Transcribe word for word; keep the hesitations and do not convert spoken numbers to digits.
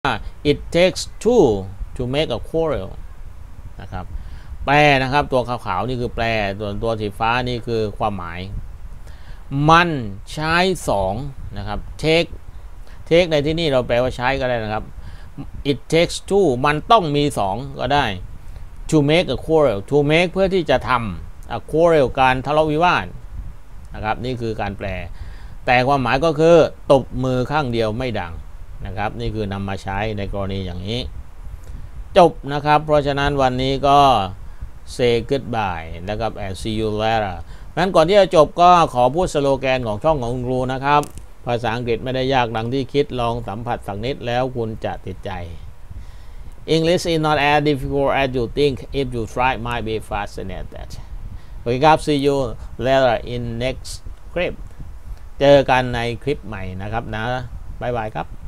it takes two to make a quarrel นะครับแปลนะครับตัวขาวๆนี่คือแปลส่วนตัวสีฟ้านี่คือความหมายมันใช้สองนะครับ take take ในที่นี่เราแปลว่าใช้ก็ได้นะครับ it takes two มันต้องมีสองก็ได้ to make a quarrel to make เพื่อที่จะทำ a quarrel การทะเลาะวิวาทนะครับนี่คือการแปลแต่ความหมายก็คือตบมือข้างเดียวไม่ดังนะครับนี่คือนำมาใช้ในกรณีอย่างนี้จบนะครับเพราะฉะนั้นวันนี้ก็ say goodbye นะครับ and see you later งั้นก่อนที่จะจบก็ขอพูดสโลแกนของช่องของคุณครูนะครับภาษาอังกฤษไม่ได้ยากดังที่คิดลองสัมผัสสักนิดแล้วคุณจะติดใจ English is not as difficult as you think if you try might be fascinated โอเคครับ see you later in next clip เจอกันในคลิปใหม่นะครับนะบ๊ายบายครับ